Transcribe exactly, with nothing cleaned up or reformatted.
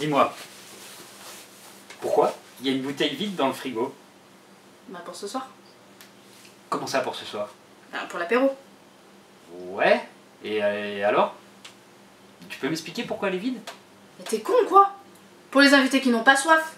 Dis-moi, pourquoi il y a une bouteille vide dans le frigo? Bah pour ce soir. Comment ça pour ce soir? Bah, pour l'apéro. Ouais, et, et alors? Tu peux m'expliquer pourquoi elle est vide? Mais t'es con quoi? Pour les invités qui n'ont pas soif.